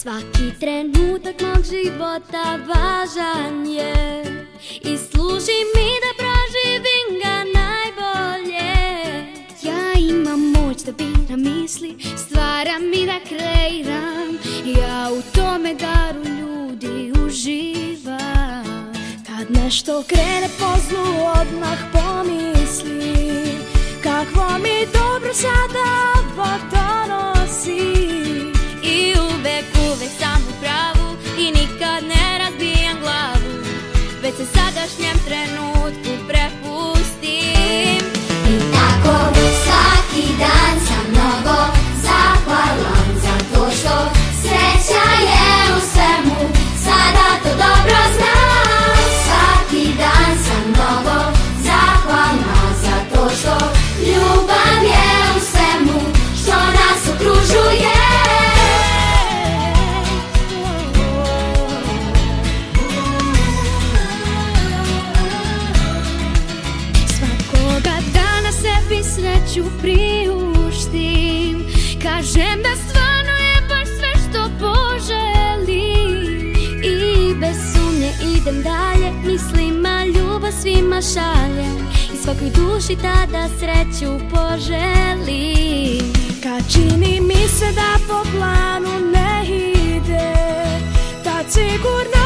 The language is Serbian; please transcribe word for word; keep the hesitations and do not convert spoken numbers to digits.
Svaki trenutak mog života važan je i služi mi da proživim ga najbolje. Ja imam moć da biram misli, stvaram i da kreiram. Ja u tome daru ljudi uživam. Kad nešto krene po zlu odmah pomislim kakvo mi dobro sada ovo donosi. I uvek, uvek sam u pravu i nikad ne razbijam glavu, već se sadašnjem trenutku prepustim. I tako svaki dan sam mnogo zahvalan zato što sreća je u svemu, sada to dobro znam. Svaki dan sam mnogo zahvalna zato što ljubav je u svemu što nas okružuje. Sreću priuštim, kažem da stvarno je baš sve što poželim. I bez sumnje idem dalje, mislima ljubav svima šaljem i svakoj duši tada sreću poželim. Kad čini mi se da po planu ne ide, tad sigurno